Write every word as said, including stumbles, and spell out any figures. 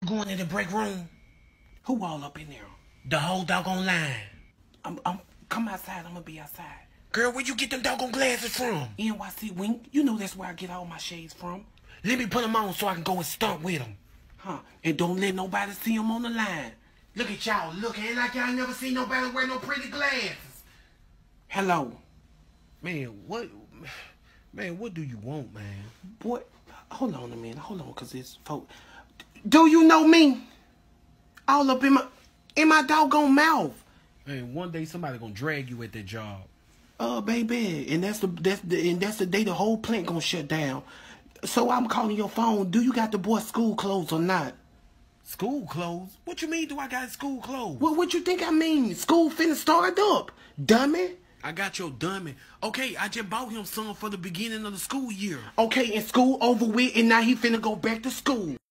going in the break room? Who all up in there? The whole doggone line. I'm, I'm, come outside. I'm gonna be outside. Girl, where you get them doggone glasses from? N Y C Wink. You know that's where I get all my shades from. Let me put them on so I can go and stunt with them. Huh? And don't let nobody see them on the line. Look at y'all looking like y'all never seen nobody wear no pretty glasses. Hello. Man, what... Man, what do you want, man? Boy, hold on a minute. Hold on, because it's... folk. Do you know me? All up in my... In my doggone mouth. Man, one day somebody gonna drag you at that job. Uh, baby, and that's the that's the and that's the day the whole plant gonna shut down. So I'm calling your phone. Do you got the boy's school clothes or not? School clothes? What you mean? Do I got school clothes? Well, what you think I mean? School finna start up, dummy. I got your dummy. Okay, I just bought him some for the beginning of the school year. Okay, and school over with, and now he finna go back to school.